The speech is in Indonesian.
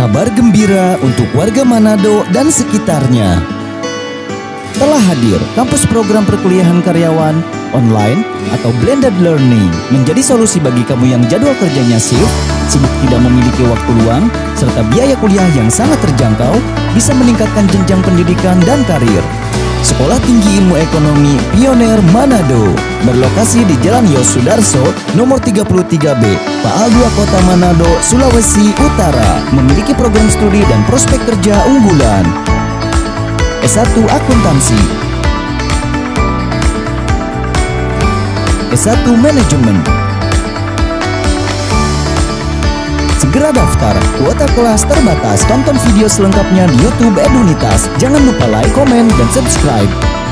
Kabar gembira untuk warga Manado dan sekitarnya. Telah hadir kampus program perkuliahan karyawan, online, atau blended learning, menjadi solusi bagi kamu yang jadwal kerjanya shift, sibuk tidak memiliki waktu luang, serta biaya kuliah yang sangat terjangkau, bisa meningkatkan jenjang pendidikan dan karir. Sekolah Tinggi Ilmu Ekonomi Pioner Manado berlokasi di Jalan Yos Sudarso nomor 33B, Paal 2 Kota Manado, Sulawesi Utara, memiliki program studi dan prospek kerja unggulan. S1 Akuntansi, S1 Manajemen. Segera daftar, kuota kelas terbatas. Tonton video selengkapnya di YouTube Edunitas. Jangan lupa like, komen, dan subscribe.